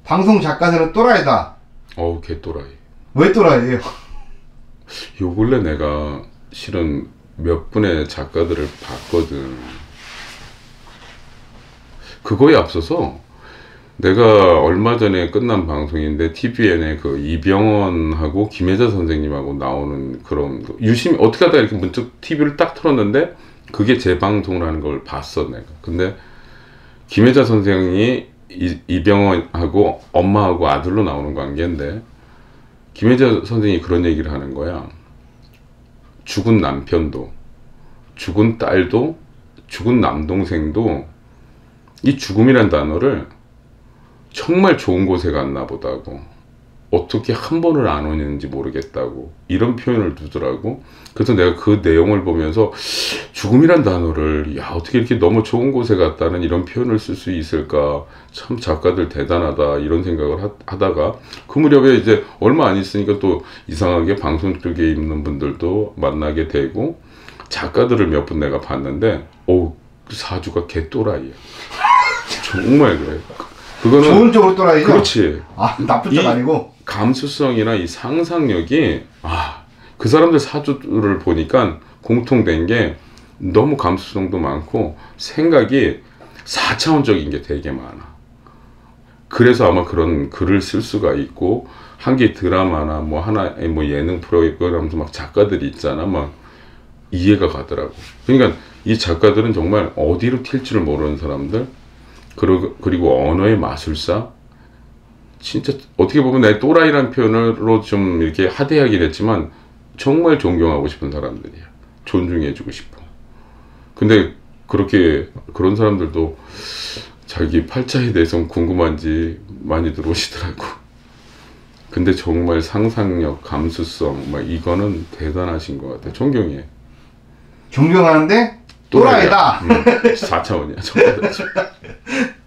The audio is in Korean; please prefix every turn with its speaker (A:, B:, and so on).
A: 방송 작가들은 또라이다.
B: 어우, 개 또라이.
A: 왜 또라이예요?
B: 요 근래 내가 실은 몇 분의 작가들을 봤거든. 그거에 앞서서 내가 얼마 전에 끝난 방송인데 TVN에 그 이병헌하고 김혜자 선생님하고 나오는 그런 유심히 어떻게 하다가 이렇게 문득 TV를 딱 틀었는데 그게 제 방송을 하는 걸 봤어 내가. 근데 김혜자 선생이 이병헌하고 엄마하고 아들로 나오는 관계인데 김혜자 선생이 그런 얘기를 하는 거야. 죽은 남편도 죽은 딸도 죽은 남동생도 이 죽음이란 단어를 정말 좋은 곳에 갔나 보다고, 어떻게 한 번을 안 오는지 모르겠다고 이런 표현을 두더라고. 그래서 내가 그 내용을 보면서 죽음이란 단어를 야 어떻게 이렇게 너무 좋은 곳에 갔다는 이런 표현을 쓸 수 있을까, 참 작가들 대단하다 이런 생각을 하다가 그 무렵에 이제 얼마 안 있으니까 또 이상하게 방송 쪽에 있는 분들도 만나게 되고 작가들을 몇 분 내가 봤는데 오 사주가 개또라이야. 정말 그래. 그거는
A: 좋은 쪽으로 또라이죠?
B: 그렇지.
A: 아, 나쁜 쪽 아니고?
B: 감수성이나 이 상상력이, 그 사람들 사주를 보니까 공통된 게 너무 감수성도 많고 생각이 4차원적인 게 되게 많아. 그래서 아마 그런 글을 쓸 수가 있고, 한 개 드라마나 뭐 하나의 뭐 예능 프로그램도 막 작가들이 있잖아. 막 이해가 가더라고. 그러니까 이 작가들은 정말 어디로 튈지를 모르는 사람들, 그리고 언어의 마술사. 진짜 어떻게 보면 내 또라이라는 표현으로 좀 이렇게 하대하긴 했지만 정말 존경하고 싶은 사람들이야. 존중해주고 싶어. 근데 그렇게 그런 사람들도 자기 팔자에 대해서 궁금한지 많이 들어오시더라고. 근데 정말 상상력, 감수성 막 이거는 대단하신 것 같아. 존경해.
A: 존경하는데 또라이다.
B: 4차원이야.